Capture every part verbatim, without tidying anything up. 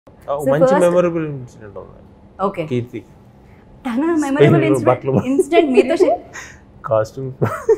మంచి memorable incident ఉంది. Okay, Keerthi తన మెమరబుల్ ఇన్సిడెంట్ మీతో కాస్ట్యూమ్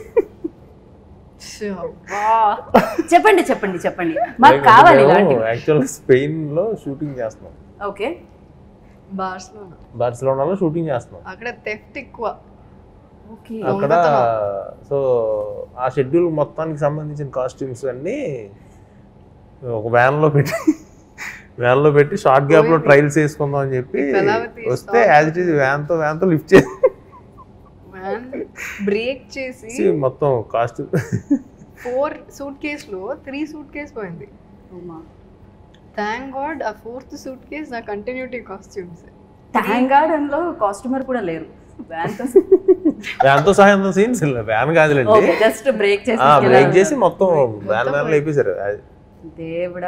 చెప్పండి చెప్పండి చెప్పండి మాకు కావాలి. యాక్చువల్గా స్పెయిన్ లో షూటింగ్ చేస్తున్నాం. ఓకే, బార్సిలోనా బార్సిలోనాలో షూటింగ్ చేస్తున్నాం. అక్కడ థెఫ్ట్ ఎక్కువ. అక్కడ సో ఆ షెడ్యూల్ మొత్తానికి సంబంధించిన కాస్ట్యూమ్స్ అన్ని ఒక వ్యాన్ లో పెట్టి వ్యాన్ లో పెట్టి షార్ట్ గ్యాప్ లో ట్రయల్స్ వేసుకుందాం అని చెప్పి వస్తే యాజ్ ఇట్ ఈజ్ వ్యాన్ తో వ్యాన్ తో లిఫ్ట్ చేసి బ్రేక్ చేసి మొత్తం కాస్ట్యూమ్ ఫోర్ సూట్ కేస్ లో త్రీ సూట్ కేస్ పోయింది. థ్యాంక్ గాడ్ ఆ ఫోర్త్ సూట్ కేస్ నా కంటిన్యూటీ కాస్ట్యూమ్స్. థ్యాంక్ గాడ్ అందులో కాస్ట్యూమర్ కూడా లేరు. వ్యాన్ తో సహాయం సీన్స్ వ్యాన్ కాదులేండి, జస్ట్ బ్రేక్ చేసి బ్రేక్ చేసి మొత్తం వ్యాన్ వ్యాన్ లేపేశారు. దేవుడా,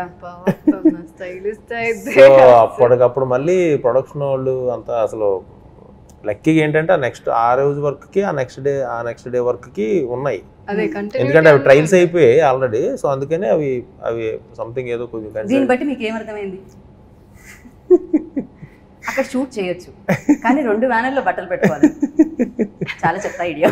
అప్పటికప్పుడు మళ్ళీ ప్రొడక్షన్ వాళ్ళు అంతా అసలు లక్కీగా ఏంటంటే ఆ నెక్స్ట్ ఆ రోజు వర్క్ కి ఆ నెక్స్ట్ డే ఆ నెక్స్ట్ డే వర్క్ కి ఉన్నాయి. ఎందుకంటే అవి ట్రయల్స్ అయిపోయాయి ఆల్రెడీ. సో అందుకనే అవి అవి సంథింగ్ ఏదో కొంచెం దీన్ని బట్టి మీకు ఏమర్థమైంది? అక్కడ షూట్ చేయొచ్చు కానీ రెండు వ్యానర్లో బట్టలు పెట్టుకోవాలి. చాలా చెత్త ఐడియా.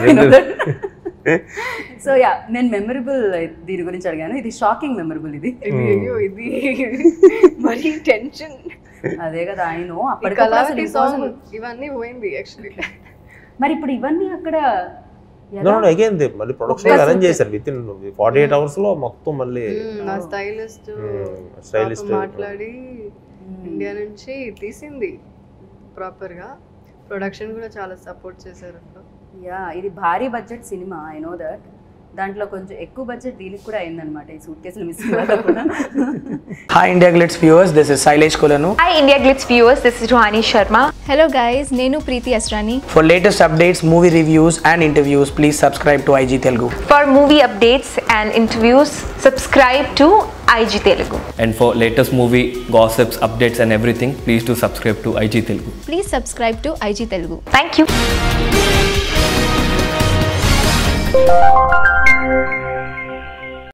సో యా, నేను మెమరబుల్ దీని గురించి అడిగాను. ఇది షాకింగ్ మెమరబుల్. ఇది ఇది మరి టెన్షన్. అదే కదా, ఆయన అప్పటికప్పుడు ఇవన్నీ పోయింది యాక్చువల్లీ. మరి ఇప్పుడు ఇవన్నీ అక్కడ అగైన్ మళ్ళీ ప్రొడక్షన్ అరేంజ్ చేశారు within forty eight hours లో మొత్తం. మళ్ళీ నా స్టైలిస్ట్ స్టైలిస్ట్ మాట్లాడి ఇండియా నుంచి తీసింది ప్రాపర్ గా. ప్రొడక్షన్ కూడా చాలా సపోర్ట్ చేశారు. యా, ఇది భారీ బడ్జెట్ సినిమా, ఐ నో దట్. దాంట్లో కొంచెం ఎక్కువ బడ్జెట్ దీనికి కూడా అయిందన్నమాట, ఈ సూట్ కేసులు మిస్ కూడా. Hi IndiaGlitz viewers, this is Sailesh Kolanu. Hi IndiaGlitz viewers, this is Rohani Sharma. Hello guys, Nenu Preeti Asrani. For latest updates, movie reviews and interviews, please subscribe to I G Telugu. For movie updates and interviews, subscribe to I G Telugu. And for latest movie gossips, updates and everything, please do subscribe to I G Telugu. Please subscribe to I G Telugu. Thank you.